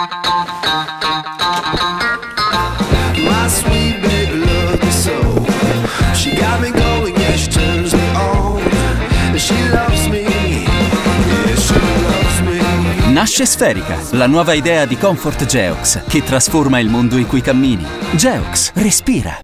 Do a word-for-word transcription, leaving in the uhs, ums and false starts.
My sweet baby loves me so. She got me going, yeah, she turns me on. She loves me, yeah, she loves me. Nasce Sferica, la nuova idea di Comfort Geox che trasforma il mondo in cui cammini. Geox, respira.